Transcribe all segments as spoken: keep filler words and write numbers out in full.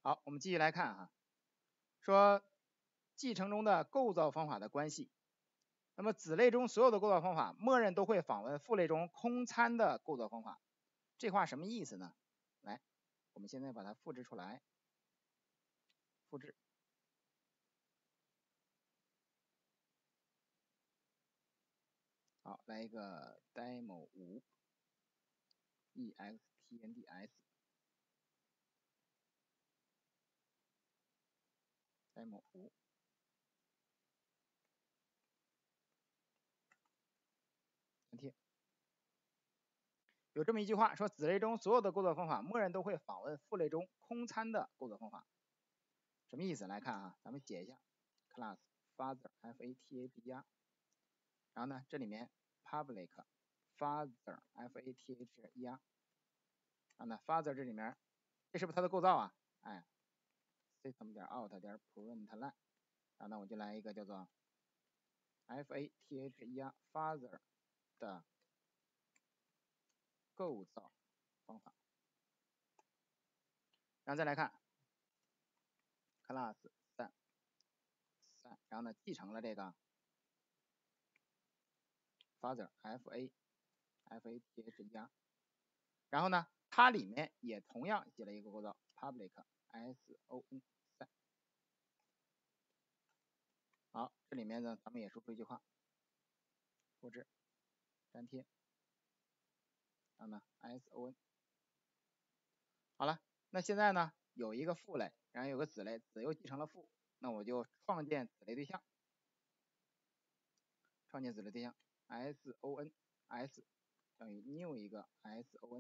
好，我们继续来看哈，说继承中的构造方法的关系。那么子类中所有的构造方法，默认都会访问父类中空参的构造方法。这话什么意思呢？来，我们现在把它复制出来，复制。好，来一个 demo 五 extnds demo 五。粘贴。有这么一句话说，子类中所有的构造方法，默认都会访问父类中空参的构造方法。什么意思？来看啊，咱们写一下 class father f a t h 加，然后呢，这里面 public father f a t h 加，然后呢 father 这里面，这是不是它的构造啊？哎 ，system 点 out 点 println， 然后呢，我就来一个叫做 f a t h 加 father 的构造方法，然后再来看 class 三三，然后呢继承了这个 father f a f a t h 加，然后呢它里面也同样写了一个构造 public son 三。好，这里面呢咱们也输出一句话，复制粘贴，然后呢 son。好了，那现在呢有一个父类，然后有个子类，子又继承了父，那我就创建子类对象，创建子类对象 son s 等于 new 一个 son。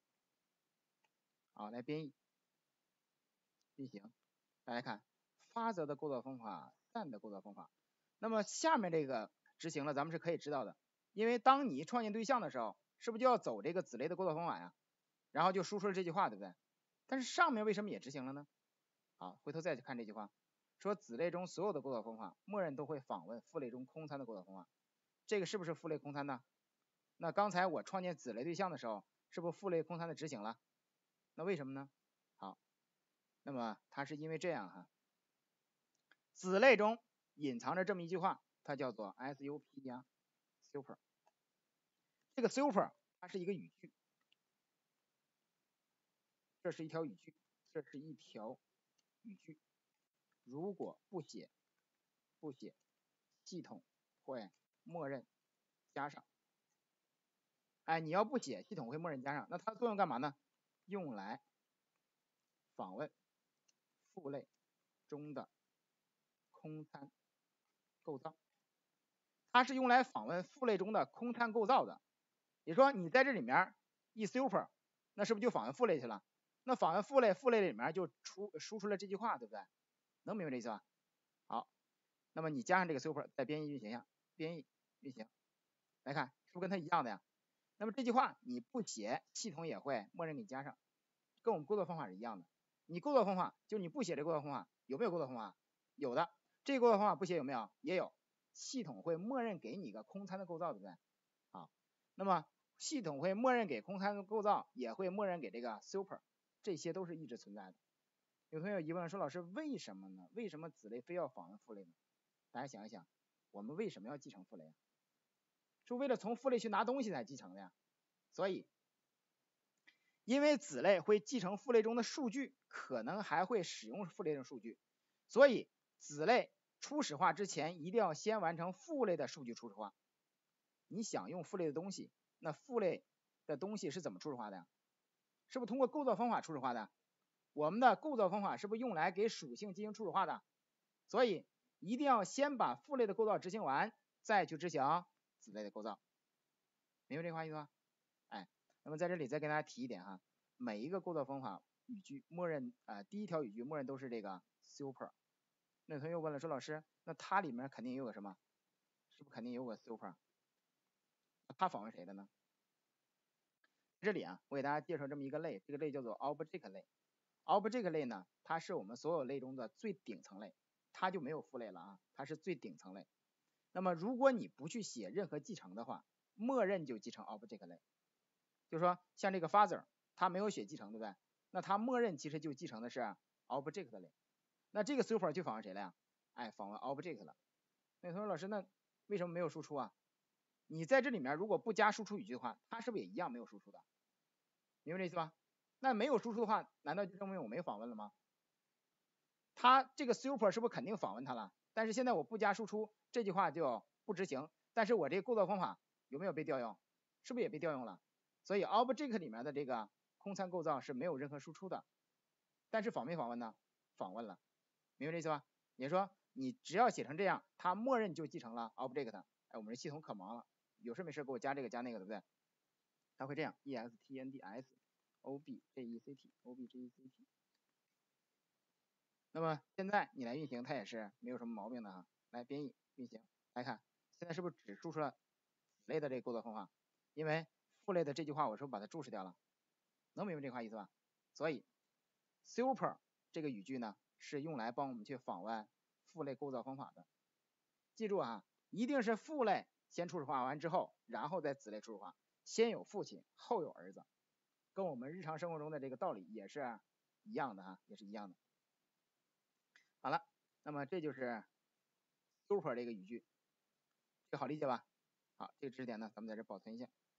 好，来编译运行，大家看father的构造方法 son 的构造方法。那么下面这个执行了咱们是可以知道的，因为当你创建对象的时候，是不是就要走这个子类的构造方法呀？然后就输出了这句话，对不对？但是上面为什么也执行了呢？好，回头再去看这句话，说子类中所有的构造方法，默认都会访问父类中空参的构造方法。这个是不是父类空参呢？那刚才我创建子类对象的时候，是不是父类空参的执行了？那为什么呢？好，那么它是因为这样哈，子类中隐藏着这么一句话，它叫做 sup 加 super。这个 super 它是一个语句，这是一条语句，这是一条语句。如果不写，不写，系统会默认加上。哎，你要不写，系统会默认加上。那它的作用干嘛呢？用来访问父类中的空参构造。它是用来访问父类中的空参构造的。也就是说，你在这里面一 super， 那是不是就访问父类去了？那访问父类，父类里面就出输出了这句话，对不对？能明白这意思吧？好，那么你加上这个 super， 再编译运行一下，编译运行，来看是不是跟它一样的呀？那么这句话你不写，系统也会默认给你加上，跟我们构造方法是一样的。你构造方法就你不写这构造方法，有没有构造方法？有的，这个构造方法不写有没有？也有，系统会默认给你一个空参的构造，对不对？好，那么系统会默认给空参的构造，也会默认给这个 super， 这些都是一直存在的。有同学有疑问说，老师为什么呢？为什么子类非要访问父类呢？大家想一想，我们为什么要继承父类啊？是为了从父类去拿东西才继承的呀。所以因为子类会继承父类中的数据，可能还会使用父类的数据，所以子类初始化之前一定要先完成父类的数据初始化。你想用父类的东西，那父类的东西是怎么初始化的呀？是不是通过构造方法初始化的？我们的构造方法是不是用来给属性进行初始化的？所以一定要先把父类的构造执行完，再去执行子类的构造。明白这话意思吗？哎，那么在这里再跟大家提一点哈，每一个构造方法语句默认啊、呃，第一条语句默认都是这个 super。那同学问了说，老师，那它里面肯定有个什么？是不是肯定有个 super？ 它访问谁的呢？这里啊，我给大家介绍这么一个类，这个类叫做 object 类。object 类呢，它是我们所有类中的最顶层类，它就没有父类了啊，它是最顶层类。那么如果你不去写任何继承的话，默认就继承 object 类。就是说，像这个 father， 它没有写继承，对不对？那它默认其实就继承的是 object 类。那这个 super 去访问谁了呀？哎，访问 object 了。那同学老师，那为什么没有输出啊？你在这里面如果不加输出语句的话，它是不是也一样没有输出的？明白这意思吧？那没有输出的话，难道就证明我没访问了吗？它这个 super 是不是肯定访问它了？但是现在我不加输出，这句话就不执行。但是我这个构造方法有没有被调用？是不是也被调用了？所以 object 里面的这个空参构造是没有任何输出的。但是访没访问呢？访问了，明白这意思吧？也就是说，你只要写成这样，它默认就继承了 object。哎，我们这系统可忙了，有事没事给我加这个加那个，对不对？它会这样 extends object object。那么现在你来运行，它也是没有什么毛病的哈。来编译运行，来看现在是不是只输出了子类的这个构造方法？因为父类的这句话我是不是把它注释掉了？能明白这句话意思吧？所以 super 这个语句呢是用来帮我们去访问父类构造方法的。记住啊，一定是父类先初始化完之后，然后再子类初始化，先有父亲后有儿子，跟我们日常生活中的这个道理也是一样的哈，也是一样的。好了，那么这就是 super 这个语句，这个好理解吧？好，这个知识点呢，咱们在这保存一下。